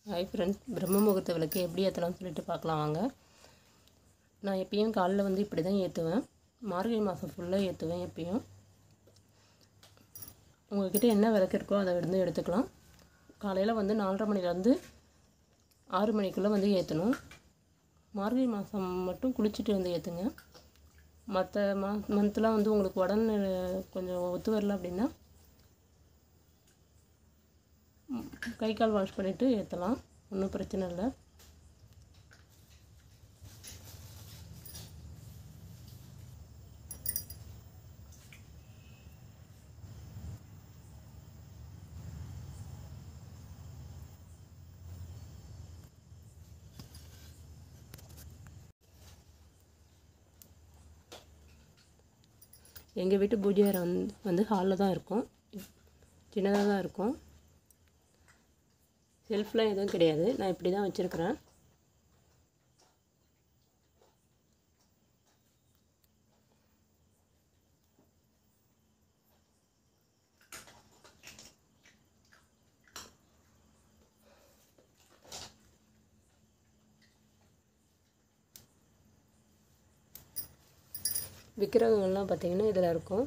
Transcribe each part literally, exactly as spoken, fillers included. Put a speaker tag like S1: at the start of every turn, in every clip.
S1: Hi friends, பிரம்ம முகூர்த்த விளக்கு எப்படி ஏற்றலாம்னு சொல்லிட்டு பார்க்கலாம் வாங்க. நான் எப்பயும் காலைல வந்து இப்படி தான் ஏற்றுவேன். மார்கழி மாதம் ஃபுல்லாக ஏற்றுவேன். எப்பயும் உங்கள்கிட்ட என்ன விளக்கு இருக்கோ அதை வந்து எடுத்துக்கலாம். காலையில் வந்து நாலரை மணிலேருந்து ஆறு மணிக்குள்ளே வந்து ஏற்றணும். மார்கழி மாதம் மட்டும் குளிச்சுட்டு வந்து ஏற்றுங்க. மற்ற மா மந்த்லாம் வந்து உங்களுக்கு உடனே கொஞ்சம் ஒத்து வரல அப்படின்னா கை கால் வாஷ் பண்ணிவிட்டு ஏற்றலாம், ஒன்றும் பிரச்சனை இல்லை. எங்கள் வீட்டு பூஜை அறை வந்து வந்து ஹாலில் தான் இருக்கும். சின்னதாக தான் இருக்கும். செல்ஃப்லாம் எதுவும் கிடையாது. நான் இப்படி தான் வச்சுருக்கிறேன். விக்கிரகங்கள்லாம் பார்த்திங்கன்னா இதில் இருக்கும்.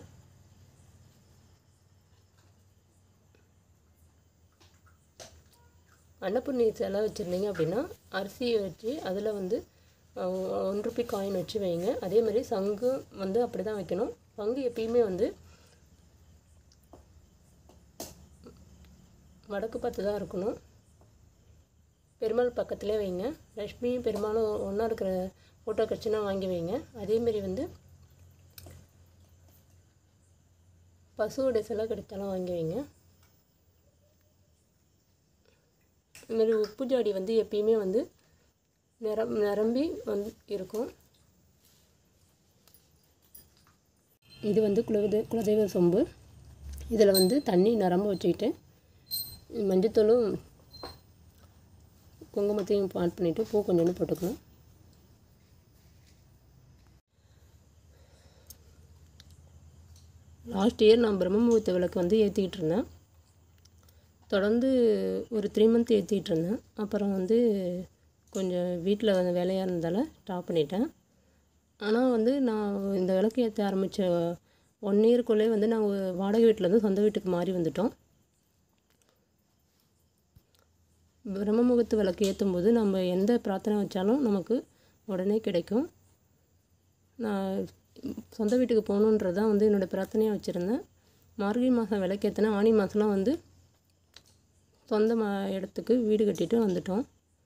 S1: அன்னப்பூர்ணி சிலை வச்சுருந்தீங்க அப்படின்னா அரிசியை வச்சு அதில் வந்து ஒன் ருபி காயின் வச்சு வைங்க. அதே மாதிரி சங்கு வந்து அப்படி தான் வைக்கணும். சங்கு எப்பயுமே வந்து வடக்கு பார்த்து தான் இருக்கணும். பெருமாள் பக்கத்துலேயே வைங்க. லக்ஷ்மியும் பெருமாளும் ஒன்றா இருக்கிற ஃபோட்டோ கிடச்சுன்னா வாங்கி வைங்க. அதேமாரி வந்து பசுவோடைய சிலை கிடைச்சாலும் வாங்கி வைங்க. இதுமாரி உப்பு ஜாடி வந்து எப்பயுமே வந்து நிரம் நிரம்பி வந்து இருக்கும். இது வந்து குலதெய்வ குலதெய்வ சொம்பு. இதில் வந்து தண்ணி நிரம்ப வச்சுக்கிட்டு மஞ்சத்தூளும் குங்குமத்தையும் ஆட் பண்ணிவிட்டு பூ கொஞ்சோண்டு போட்டுக்கணும். லாஸ்ட் இயர் நான் பிரம்ம முகூர்த்த விளக்கு வந்து ஏற்றிக்கிட்டு இருந்தேன். தொடர்ந்து ஒரு த்ரீ மந்த் ஏற்றிக்கிட்டு இருந்தேன். அப்புறம் வந்து கொஞ்சம் வீட்டில் வந்து வேலையாக இருந்ததால் ஸ்டாப் பண்ணிட்டேன். ஆனால் வந்து நான் இந்த விளக்கு ஏற்ற ஆரம்பித்த ஒன் இயருக்குள்ளே வந்து நாங்கள் வாடகை வீட்டிலேருந்து சொந்த வீட்டுக்கு மாறி வந்துட்டோம். பிரம்ம முகூர்த்த விளக்கு ஏற்றும் போது நம்ம எந்த பிரார்த்தனை வச்சாலும் நமக்கு உடனே கிடைக்கும். நான் சொந்த வீட்டுக்கு போகணுன்றது தான் வந்து என்னோடய பிரார்த்தனையாக வச்சுருந்தேன். மார்கழி மாதம் விளக்கேற்றினா ஆனி மாதம்லாம் வந்து சொந்த மா இடத்துக்கு வீடு கட்டிட்டு வந்துட்டோம்.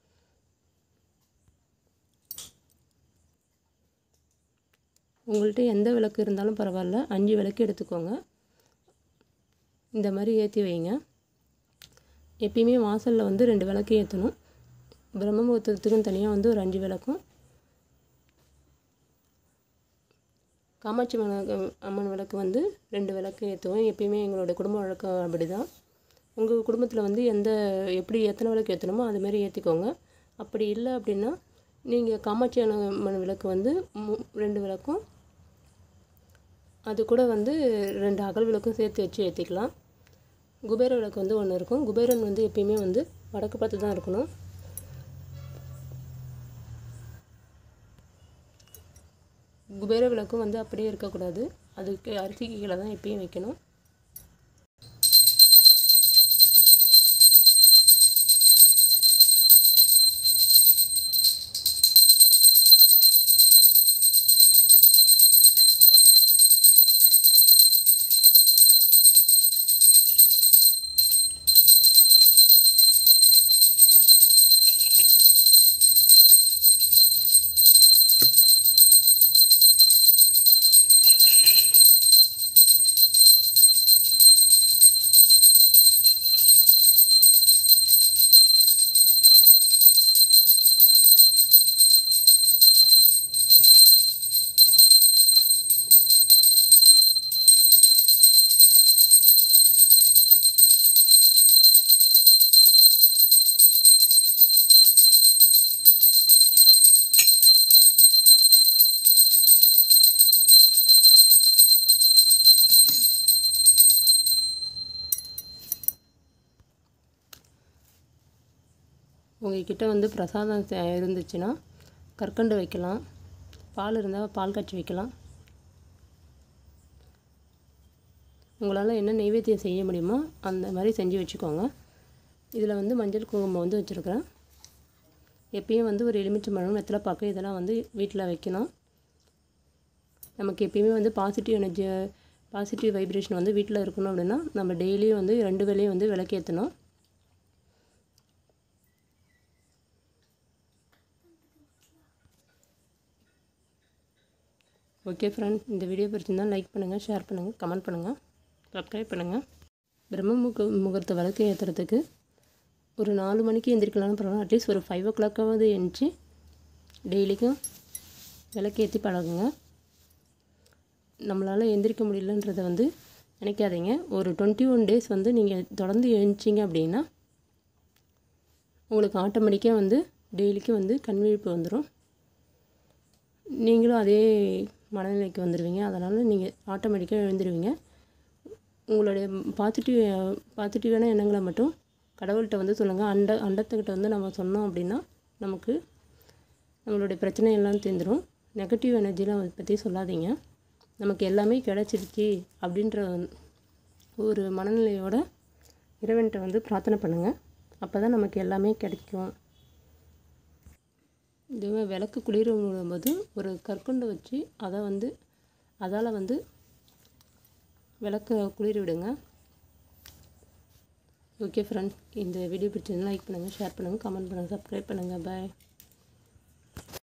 S1: உங்கள்கிட்ட எந்த விளக்கு இருந்தாலும் பரவாயில்ல, அஞ்சு விளக்கு எடுத்துக்கோங்க. இந்த மாதிரி ஏற்றி வைங்க. எப்பயுமே வாசலில் வந்து ரெண்டு விளக்கு ஏற்றணும். பிரம்ம முகூர்த்தத்துக்கும் தனியாக வந்து ஒரு அஞ்சு விளக்கும், காமாட்சி அம்மன் விளக்கு வந்து ரெண்டு விளக்கு ஏற்றுவோம். எப்பயுமே எங்களோட குடும்ப வழக்கம் அப்படி தான். உங்கள் குடும்பத்தில் வந்து எந்த எப்படி எத்தனை விளக்கு ஏற்றணுமோ அதுமாரி ஏற்றிக்கோங்க. அப்படி இல்லை அப்படின்னா நீங்கள் காமாட்சி அம்மன் விளக்கு வந்து ரெண்டு விளக்கும் அது கூட வந்து ரெண்டு அகல் விளக்கும் சேர்த்து வச்சு ஏற்றிக்கலாம். குபேர விளக்கு வந்து ஒன்று இருக்கும். குபேரன் வந்து எப்பயுமே வந்து வடக்கு பார்த்து தான் இருக்கணும். குபேர விளக்கும் வந்து அப்படியே இருக்கக்கூடாது. அதுக்கு அரிசிக்கு கீழே தான் எப்பயும் வைக்கணும். உங்கள்கிட்ட வந்து பிரசாதம் இருந்துச்சுன்னா கற்கண்டு வைக்கலாம், பால் இருந்தால் பால் காய்ச்சி வைக்கலாம். உங்களால் என்ன நெய்வேத்தியம் செய்ய முடியுமோ அந்த மாதிரி செஞ்சு வச்சுக்கோங்க. இதில் வந்து மஞ்சள் குங்குமம் வந்து வச்சுருக்கிறேன். எப்பயும் வந்து ஒரு எலுமிச்சை பழம், வெத்தலை பாக்கு இதெல்லாம் வந்து வீட்டில் வைக்கணும். நமக்கு எப்பயுமே வந்து பாசிட்டிவ் எனர்ஜி, பாசிட்டிவ் வைப்ரேஷன் வந்து வீட்டில் இருக்கணும் அப்படின்னா நம்ம டெய்லியும் வந்து ரெண்டு வேளையும் வந்து விளக்கேற்றணும். ஓகே ஃப்ரெண்ட், இந்த வீடியோ பிடிச்சிருந்தால் லைக் பண்ணுங்கள், ஷேர் பண்ணுங்கள், கமெண்ட் பண்ணுங்கள், சப்ஸ்கிரைப் பண்ணுங்கள். பிரம்ம முக முகூர்த்த விளக்கு ஏற்றுறதுக்கு ஒரு நாலு மணிக்கு எந்திரிக்கலாம்னு பரவாயில்ல, அட்லீஸ்ட் ஒரு ஃபைவ் ஓ கிளாக்காவது எழுந்துச்சி டெய்லிக்கும் விளக்கு ஏற்றி பழகுங்க. நம்மளால் எந்திரிக்க முடியலன்றதை வந்து நினைக்காதீங்க. ஒரு டுவெண்ட்டி ஒன் டேஸ் வந்து நீங்கள் தொடர்ந்து எழுந்திச்சிங்க அப்படின்னா உங்களுக்கு ஆட்டோமேட்டிக்காக வந்து டெய்லிக்கும் வந்து கண் விழிப்பு வந்துடும். நீங்களும் அதே மனநிலைக்கு வந்துடுவீங்க. அதனால் நீங்கள் ஆட்டோமேட்டிக்காக எழுந்துருவீங்க. உங்களுடைய பாசிட்டிவ் பாசிட்டிவான எண்ணங்களை மட்டும் கடவுள்கிட்ட வந்து சொல்லுங்கள். அண்ட அண்டத்துக்கிட்ட வந்து நம்ம சொன்னோம் அப்படின்னா நமக்கு நம்மளுடைய பிரச்சனை எல்லாம் தீர்ந்துடும். நெகட்டிவ் எனர்ஜிலாம் அதை பற்றி சொல்லாதீங்க. நமக்கு எல்லாமே கிடச்சிருச்சு அப்படின்ற ஒரு மனநிலையோட இறைவன்கிட்ட வந்து பிரார்த்தனை பண்ணுங்கள். அப்போ தான் நமக்கு எல்லாமே கிடைக்கும். இதுவே விளக்கு குளிர விடும்போது ஒரு கற்கொண்டை வச்சு அதை வந்து அதால் வந்து விளக்க குளிர விடுங்க. ஓகே ஃப்ரெண்ட், இந்த வீடியோ பிடிச்சிருந்தா லைக் பண்ணுங்கள், ஷேர் பண்ணுங்கள், கமெண்ட் பண்ணுங்கள், சப்ஸ்கிரைப் பண்ணுங்கள். பாய்.